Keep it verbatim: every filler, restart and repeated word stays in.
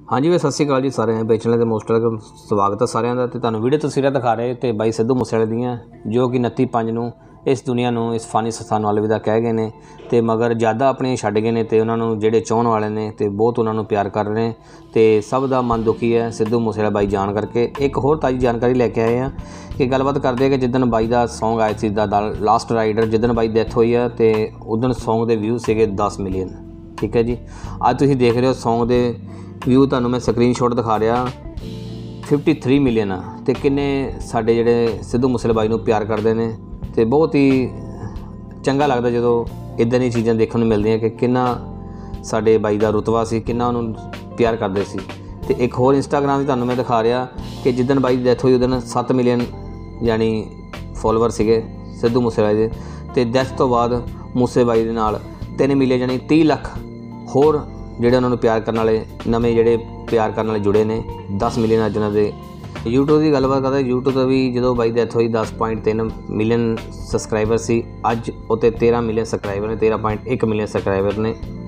हाँ जी, वे सत श्री अकाल जी सारे बेचने के मोस्ट वेलकम स्वागत है सारिਆਂ ਦਾ। ਤੇ ਤੁਹਾਨੂੰ ਵੀਡੀਓ ਤਸਵੀਰਾਂ ਦਿਖਾ ਰਹੇ ਤੇ ਬਾਈ ਸਿੱਧੂ ਮੂਸੇਵਾਲੇ ਦੀਆਂ ਜੋ ਕਿ ਉਨੱਤੀ ਪੰਜ ਨੂੰ ਇਸ ਦੁਨੀਆ ਨੂੰ ਇਸ ਫਾਨੀ ਸਥਾਨ ਵੱਲ ਵਿਦਾ ਕਹਿ ਗਏ ਨੇ ਤੇ ਮਗਰ ਜ਼ਿਆਦਾ ਆਪਣੀ ਛੱਡ ਗਏ ਨੇ ਤੇ ਉਹਨਾਂ ਨੂੰ ਜਿਹੜੇ ਚਾਹਣ ਵਾਲੇ ਨੇ ਤੇ ਬਹੁਤ ਉਹਨਾਂ ਨੂੰ ਪਿਆਰ ਕਰ ਰਹੇ ਨੇ ਤੇ ਸਭ ਦਾ ਮਨ ਦੁਖੀ ਹੈ ਸਿੱਧੂ ਮੂਸੇਵਾਲਾ ਬਾਈ ਜਾਣ ਕਰਕੇ। ਇੱਕ ਹੋਰ ਤਾਜ਼ੀ ਜਾਣਕਾਰੀ ਲੈ ਕੇ ਆਏ ਆ ਕਿ ਗੱਲਬਾਤ ਕਰਦੇ ਆ ਕਿ ਜਿੱਦਣ ਬਾਈ ਦਾ ਸੌਂਗ ਆਇਆ ਸੀ ਦਾ ਲਾਸਟ ਰਾਈਡਰ, ਜਿੱਦਣ ਬਾਈ ਡੈਥ ਹੋਈ ਆ ਤੇ ਉਦਣ ਸੌਂਗ ਦੇ ਵਿਊ ਸੀਗੇ ਦਸ ਮਿਲੀਅਨ। ठीक है जी, ਅੱਜ ਤੁਸੀਂ ਦੇਖ ਰਹੇ ਹੋ ਸੌਂਗ ਦੇ ਵਿਊ ਤੁਹਾਨੂੰ ਮੈਂ ਸਕਰੀਨਸ਼ਾਟ ਦਿਖਾ ਰਿਹਾ ਫਿਫਟੀ ਥ੍ਰੀ ਮਿਲੀਅਨ ਆ ਤੇ ਕਿੰਨੇ ਸਾਡੇ ਜਿਹੜੇ ਸਿੱਧੂ ਮੂਸੇਵਾਲੇ ਬਾਈ ਨੂੰ ਪਿਆਰ ਕਰਦੇ ਨੇ ਤੇ ਬਹੁਤ ਹੀ ਚੰਗਾ ਲੱਗਦਾ ਜਦੋਂ ਇਦਾਂ ਦੀਆਂ ਚੀਜ਼ਾਂ ਦੇਖਣ ਨੂੰ ਮਿਲਦੀਆਂ ਕਿ ਕਿੰਨਾ ਸਾਡੇ ਬਾਈ ਦਾ ਰੁਤਬਾ ਸੀ, ਕਿੰਨਾ ਉਹਨੂੰ ਪਿਆਰ ਕਰਦੇ ਸੀ। ਤੇ ਇੱਕ ਹੋਰ ਇੰਸਟਾਗ੍ਰਾਮ 'ਤੇ ਤੁਹਾਨੂੰ ਮੈਂ ਦਿਖਾ ਰਿਹਾ ਕਿ ਜਿੱਦਣ ਬਾਈ ਦੀ ਡੈਥ ਹੋਈ ਉਦਣ ਸੱਤ ਮਿਲੀਅਨ ਯਾਨੀ ਫੋਲੋਵਰ ਸੀਗੇ ਸਿੱਧੂ ਮੂਸੇਵਾਲੇ ਦੇ ਤੇ ਡੈਥ ਤੋਂ ਬਾਅਦ ਮੂਸੇ ਬਾਈ ਦੇ ਨਾਲ ਤਿੰਨ ਮਿਲੀਅਨ ਯਾਨੀ ਤੀਹ ਲੱਖ ਹੋਰ ਜਿਹੜੇ ਉਹਨਾਂ ਨੂੰ ਪਿਆਰ ਕਰਨ ਵਾਲੇ ਨਵੇਂ ਜਿਹੜੇ ਪਿਆਰ ਕਰਨ ਵਾਲੇ ਜੁੜੇ ਨੇ ਦਸ ਮਿਲੀਅਨ ਅੱਜ ਉਹਨਾਂ ਦੇ। यूट्यूब की गलबात करते यूट्यूब तो भी जो बाई डैथ हुई दस पॉइंट तीन मिलियन सबसक्राइबर सी, अज उत्ते तेरह मिलियन सबसक्राइबर ने, तेरह पॉइंट एक मिलियन सबसक्राइबर ने।